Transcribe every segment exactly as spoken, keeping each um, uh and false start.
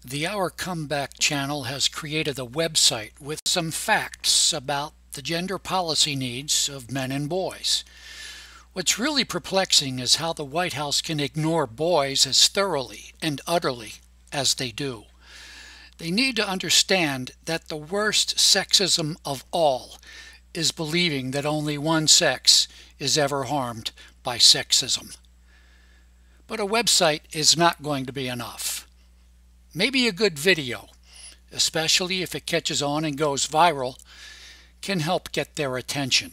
The Our Comeback channel has created a website with some facts about the gender policy needs of men and boys. What's really perplexing is how the White House can ignore boys as thoroughly and utterly as they do. They need to understand that the worst sexism of all is believing that only one sex is ever harmed by sexism. But a website is not going to be enough. Maybe a good video, especially if it catches on and goes viral, can help get their attention.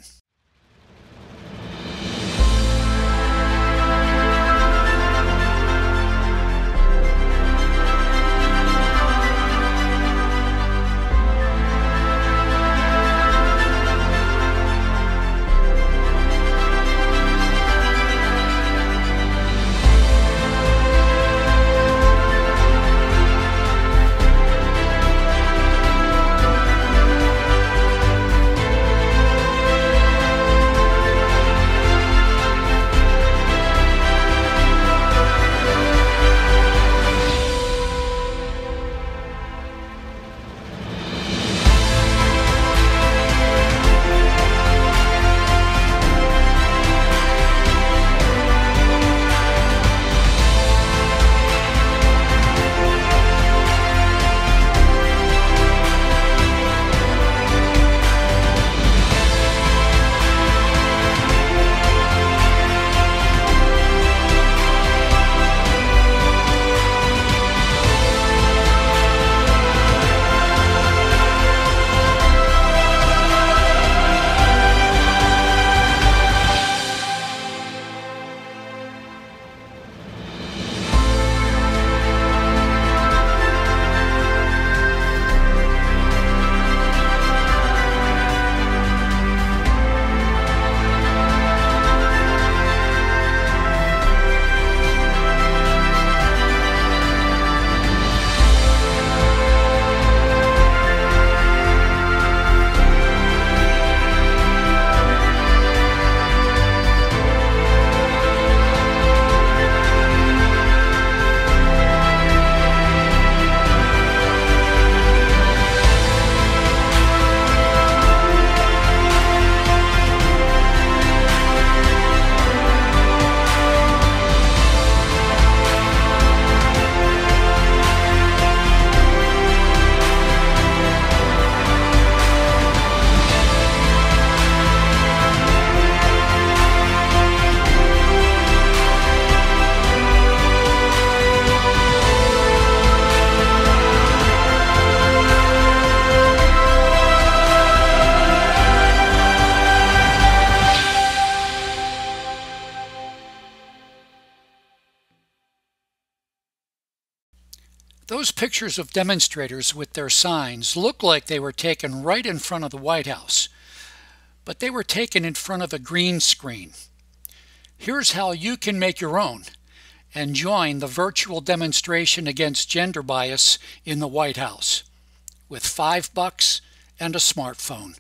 Those pictures of demonstrators with their signs look like they were taken right in front of the White House, but they were taken in front of a green screen. Here's how you can make your own and join the virtual demonstration against gender bias in the White House with five bucks and a smartphone.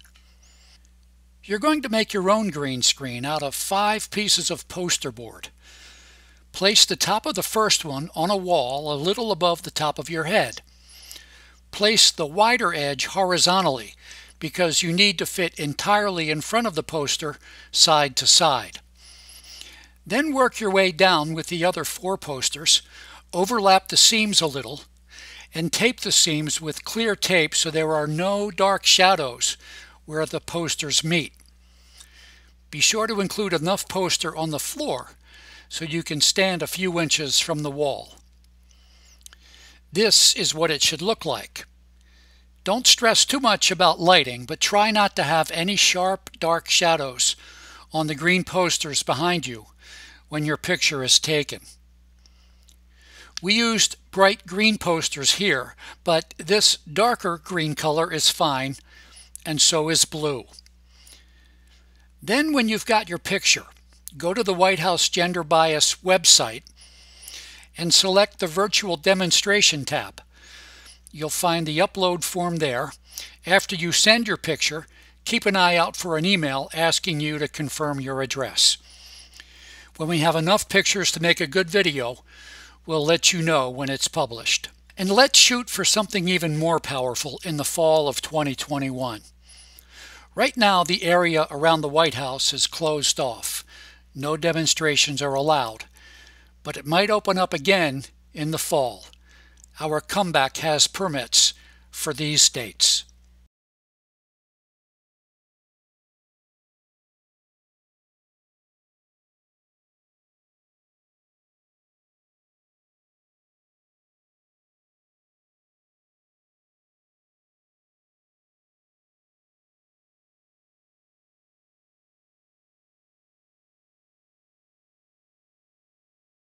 You're going to make your own green screen out of five pieces of poster board. Place the top of the first one on a wall a little above the top of your head. Place the wider edge horizontally because you need to fit entirely in front of the poster side to side. Then work your way down with the other four posters, overlap the seams a little, and tape the seams with clear tape so there are no dark shadows where the posters meet. Be sure to include enough poster on the floor so you can stand a few inches from the wall. This is what it should look like. Don't stress too much about lighting, but try not to have any sharp, dark shadows on the green posters behind you when your picture is taken. We used bright green posters here, but this darker green color is fine, and so is blue. Then when you've got your picture, go to the White House Gender Bias website and select the Virtual Demonstration tab. You'll find the upload form there. After you send your picture, keep an eye out for an email asking you to confirm your address. When we have enough pictures to make a good video, we'll let you know when it's published. And let's shoot for something even more powerful in the fall of twenty twenty-one. Right now, the area around the White House is closed off. No demonstrations are allowed, but it might open up again in the fall. Our comeback has permits for these dates.